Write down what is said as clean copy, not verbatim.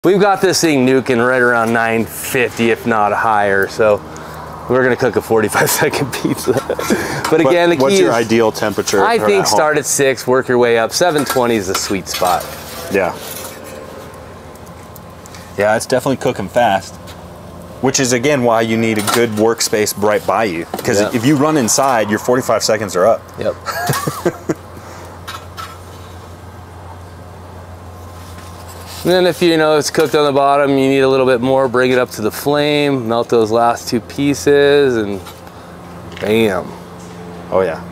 We've got this thing nuking right around 950, if not higher. So we're gonna cook a 45-second pizza. But again, the key what's is, your ideal temperature? I think start at 6, work your way up. 720 is the sweet spot. Yeah. Yeah, it's definitely cooking fast. Which is, again, why you need a good workspace right by you. Because if you run inside, your 45 seconds are up. Yep. And then if you know it's cooked on the bottom, you need a little bit more, bring it up to the flame, melt those last 2 pieces, and bam. Oh, yeah.